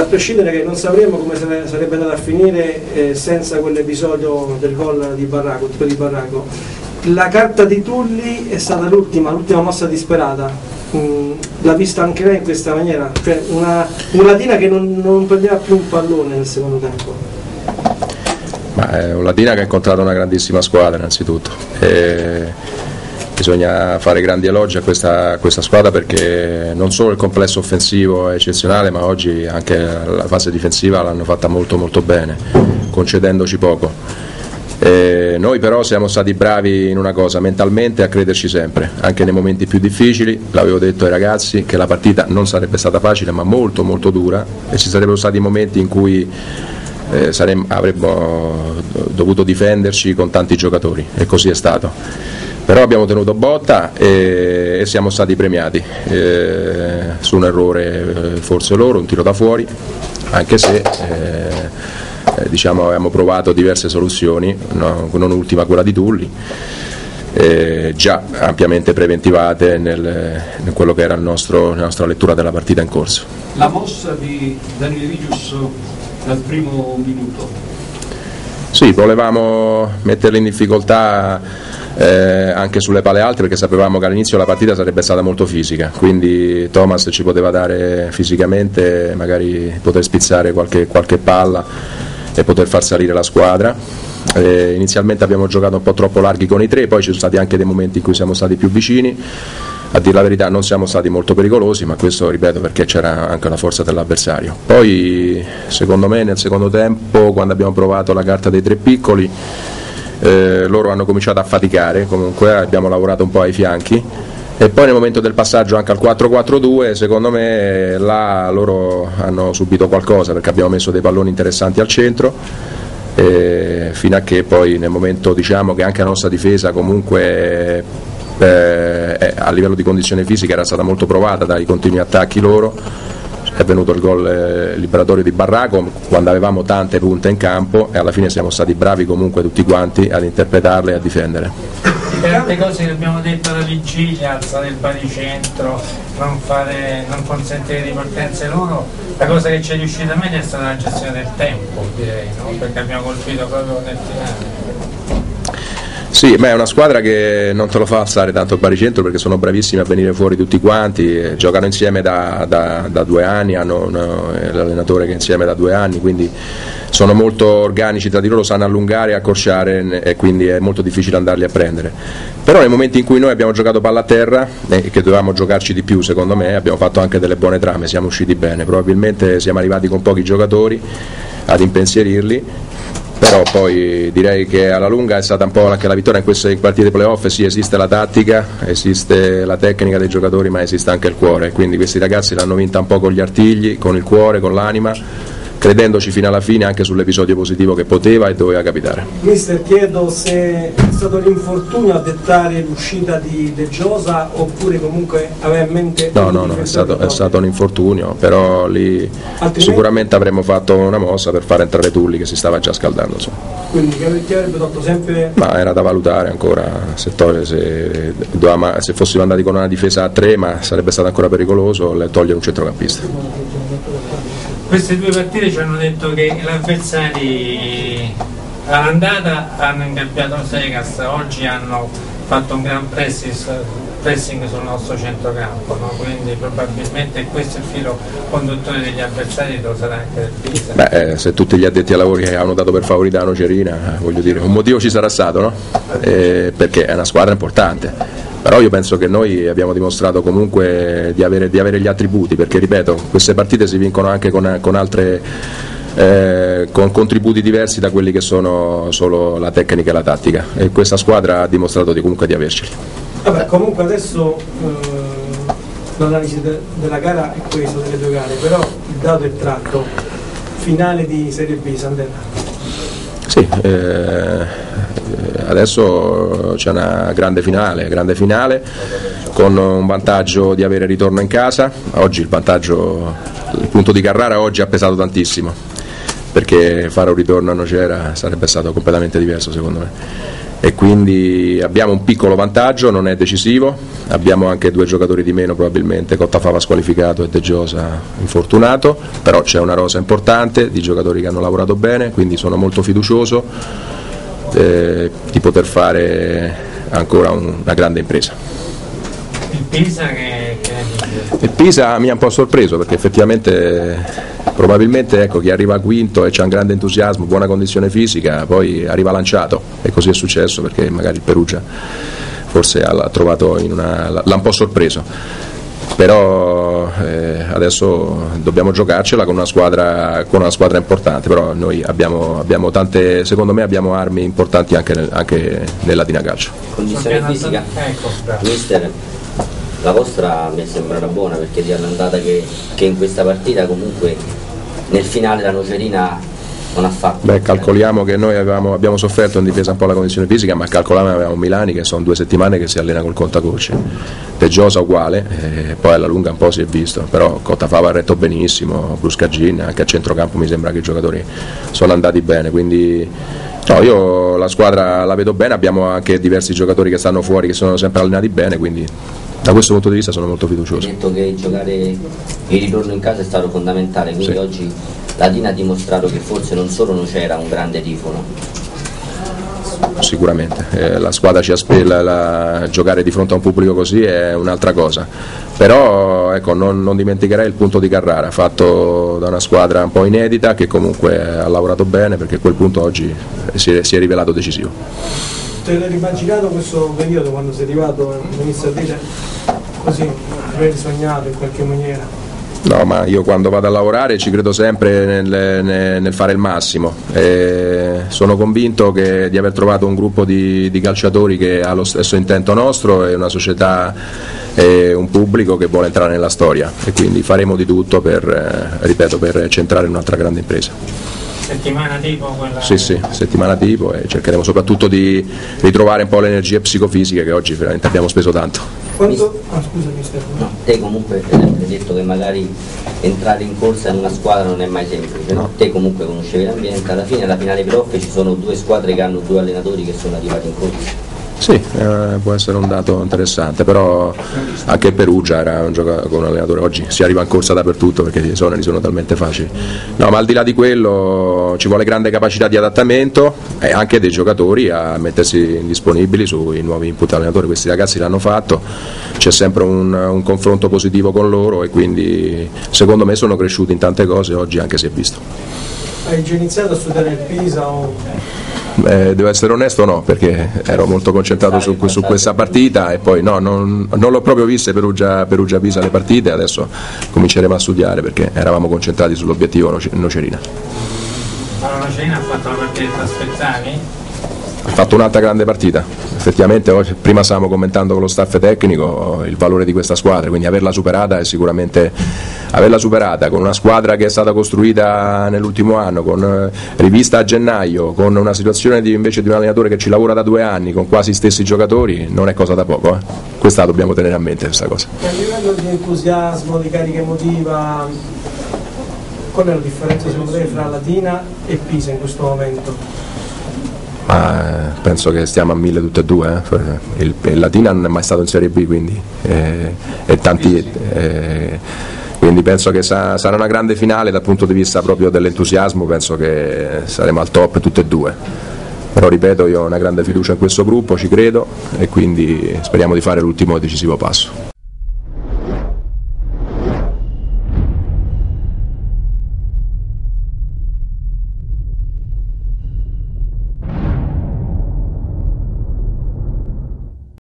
prescindere che non sapremmo come sarebbe andata a finire senza quell'episodio del gol di Barraco, il tiro di Barraco, la carta di Tulli è stata l'ultima mossa disperata. L'ha vista anche lei in questa maniera, cioè una Latina che non prendeva più un pallone nel secondo tempo. Ma è un Latina che ha incontrato una grandissima squadra innanzitutto. Bisogna fare grandi elogi a questa squadra, perché non solo il complesso offensivo è eccezionale, ma oggi anche la fase difensiva l'hanno fatta molto molto bene, concedendoci poco. Noi però siamo stati bravi in una cosa, mentalmente, a crederci sempre, anche nei momenti più difficili. L'avevo detto ai ragazzi che la partita non sarebbe stata facile, ma molto molto dura, e ci sarebbero stati momenti in cui avremmo dovuto difenderci con tanti giocatori, e così è stato. Però abbiamo tenuto botta e siamo stati premiati su un errore forse loro, un tiro da fuori, anche se diciamo avevamo provato diverse soluzioni, non ultima quella di Tulli, già ampiamente preventivate in quello che era la nostra lettura della partita in corso. La mossa di Daniele Vigius dal primo minuto? Sì, volevamo metterli in difficoltà anche sulle pale alte, perché sapevamo che all'inizio la partita sarebbe stata molto fisica, quindi Thomas ci poteva dare fisicamente, magari poter spizzare qualche palla e poter far salire la squadra. Inizialmente abbiamo giocato un po' troppo larghi con i tre, poi ci sono stati anche dei momenti in cui siamo stati più vicini. A dire la verità non siamo stati molto pericolosi, ma questo, ripeto, perché c'era anche la forza dell'avversario. Poi secondo me nel secondo tempo, quando abbiamo provato la carta dei tre piccoli, loro hanno cominciato a faticare, comunque abbiamo lavorato un po' ai fianchi, e poi nel momento del passaggio anche al 4-4-2 secondo me là loro hanno subito qualcosa, perché abbiamo messo dei palloni interessanti al centro, fino a che poi nel momento, diciamo, che anche la nostra difesa comunque a livello di condizione fisica era stata molto provata dai continui attacchi loro. È venuto il gol liberatorio di Barraco quando avevamo tante punte in campo, e alla fine siamo stati bravi comunque tutti quanti ad interpretarle e a difendere. Le tante cose che abbiamo detto alla vigilia, alzare il baricentro, non consentire ripartenze loro, la cosa che ci è riuscita meglio è stata la gestione del tempo, direi, no? Perché abbiamo colpito proprio nel finale. Sì, è una squadra che non te lo fa alzare tanto il baricentro, perché sono bravissimi a venire fuori tutti quanti, giocano insieme da 2 anni, hanno l'allenatore che è insieme da 2 anni, quindi sono molto organici tra di loro, sanno allungare e accorciare, e quindi è molto difficile andarli a prendere. Però nei momenti in cui noi abbiamo giocato palla a terra, che dovevamo giocarci di più secondo me, abbiamo fatto anche delle buone trame, siamo usciti bene, probabilmente siamo arrivati con pochi giocatori ad impensierirli. Però poi direi che alla lunga è stata un po' anche la vittoria in queste partite playoff. Sì, esiste la tattica, esiste la tecnica dei giocatori, ma esiste anche il cuore, quindi questi ragazzi l'hanno vinta un po' con gli artigli, con il cuore, con l'anima, credendoci fino alla fine anche sull'episodio positivo che poteva e doveva capitare. Mister, chiedo se è stato l'infortunio a dettare l'uscita di De Giosa, oppure comunque aveva in mente... No, è stato un infortunio, però lì sicuramente avremmo fatto una mossa per far entrare Tulli, che si stava già scaldando, insomma. Quindi che avrebbe detto sempre... Ma era da valutare ancora se fossimo andati con una difesa a 3, ma sarebbe stato ancora pericoloso togliere un centrocampista. Queste 2 partite ci hanno detto che gli avversari all'andata hanno ingabbiato il Segas, oggi hanno fatto un gran pressing sul nostro centrocampo, no? Quindi probabilmente questo è il filo conduttore degli avversari, lo sarà anche del Pisa. Se tutti gli addetti ai lavori che avevano dato per favorire la Nocerina, voglio dire, un motivo ci sarà stato, no? Perché è una squadra importante. Però io penso che noi abbiamo dimostrato comunque di avere gli attributi, perché ripeto, queste partite si vincono anche con altre con contributi diversi da quelli che sono solo la tecnica e la tattica, e questa squadra ha dimostrato comunque di averceli. Vabbè, comunque adesso l'analisi della gara è questa, delle 2 gare, però il dato è tratto. Finale di Serie B, Sandella. Sì, adesso c'è una grande finale con un vantaggio di avere ritorno in casa. Oggi il punto di Carrara oggi ha pesato tantissimo, perché fare un ritorno a Nocera sarebbe stato completamente diverso secondo me. e quindi abbiamo un piccolo vantaggio, non è decisivo, abbiamo anche 2 giocatori di meno probabilmente, Cottafava squalificato e De Giosa infortunato, però c'è una rosa importante di giocatori che hanno lavorato bene, quindi sono molto fiducioso di poter fare ancora una grande impresa. Il Pisa Il Pisa mi ha un po' sorpreso perché effettivamente probabilmente chi arriva quinto e c'ha un grande entusiasmo, buona condizione fisica, poi arriva lanciato e così è successo perché magari il Perugia forse l'ha trovato l'ha un po' sorpreso, però adesso dobbiamo giocarcela con una squadra importante, però noi abbiamo tante, secondo me abbiamo armi importanti anche nel Latina Calcio. Condizione fisica, mister, la vostra mi sembra buona perché di all'andata che in questa partita comunque nel finale la Nocerina non ha fatto. Beh, calcoliamo che noi abbiamo sofferto in difesa un po' la condizione fisica, ma calcoliamo che avevamo Milani che sono 2 settimane che si allena col contacoci, De Giosa uguale, poi alla lunga un po' si è visto, però Cottafava ha retto benissimo, Bruscagin, anche a centrocampo mi sembra che i giocatori sono andati bene, quindi no, io la squadra la vedo bene, abbiamo anche diversi giocatori che stanno fuori che sono sempre allenati bene, quindi da questo punto di vista sono molto fiducioso. Hai detto che giocare il ritorno in casa è stato fondamentale, quindi sì. Oggi Latina ha dimostrato che forse non solo non c'era un grande tifo, no? Sicuramente, la squadra ci aspetta, giocare di fronte a un pubblico così è un'altra cosa, però non dimenticherei il punto di Carrara fatto da una squadra un po' inedita che comunque ha lavorato bene perché quel punto oggi si è rivelato decisivo. Te l'hai immaginato questo periodo quando sei arrivato, inizio a dire così, l'avevi sognato in qualche maniera? No, ma io quando vado a lavorare ci credo sempre nel fare il massimo e sono convinto di aver trovato un gruppo di calciatori che ha lo stesso intento nostro e una società e un pubblico che vuole entrare nella storia e quindi faremo di tutto per centrare un'altra grande impresa. Settimana tipo quella? Sì, settimana tipo e cercheremo soprattutto di ritrovare un po' le energie psicofisiche che oggi veramente abbiamo speso tanto. Scusa mister. No, te comunque hai detto che magari entrare in corsa in una squadra non è mai semplice, no? Te comunque conoscevi l'ambiente, alla fine alla finale playoff ci sono 2 squadre che hanno 2 allenatori che sono arrivati in corsa. Sì, può essere un dato interessante, però anche il Perugia era un giocatore con un allenatore, oggi si arriva in corsa dappertutto perché gli esoneri sono talmente facili. No, ma al di là di quello ci vuole grande capacità di adattamento e anche dei giocatori a mettersi disponibili sui nuovi input allenatori, questi ragazzi l'hanno fatto, c'è sempre un confronto positivo con loro e quindi secondo me sono cresciuti in tante cose, oggi anche si è visto. Hai già iniziato a studiare il Pisa o... Devo essere onesto, no, perché ero molto concentrato su questa partita e poi non l'ho proprio viste Perugia-Pisa le partite, adesso cominceremo a studiare perché eravamo concentrati sull'obiettivo Nocerina. Allora Nocerina ha fatto la partita Spezzani? Ha fatto un'altra grande partita, effettivamente prima stavamo commentando con lo staff tecnico il valore di questa squadra, quindi averla superata è sicuramente con una squadra che è stata costruita nell'ultimo anno, con rivista a gennaio, con una situazione invece di un allenatore che ci lavora da 2 anni, con quasi stessi giocatori, non è cosa da poco, questa dobbiamo tenere a mente questa cosa. E a livello di entusiasmo, di carica emotiva, qual è la differenza secondo te fra Latina e Pisa in questo momento? Ma penso che stiamo a 1000 tutte e 2, il Latina non è mai stato in Serie B, quindi quindi penso che sarà una grande finale dal punto di vista proprio dell'entusiasmo, penso che saremo al top tutte e 2, però ripeto io ho una grande fiducia in questo gruppo, ci credo e quindi speriamo di fare l'ultimo decisivo passo.